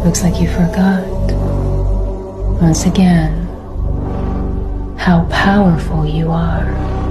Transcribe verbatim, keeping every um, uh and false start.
Looks like you forgot, once again, how powerful you are.